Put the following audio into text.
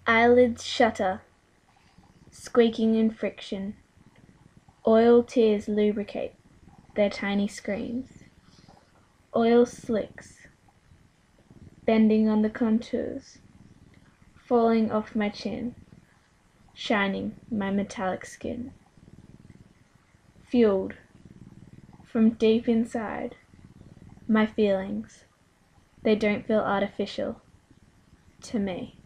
Eyelids shutter, squeaking in friction. Oil tears lubricate their tiny screens. Oil slicks, bending on the contours, falling off my chin, shining my metallic skin. Fueled from deep inside, my feelings, they don't feel artificial to me.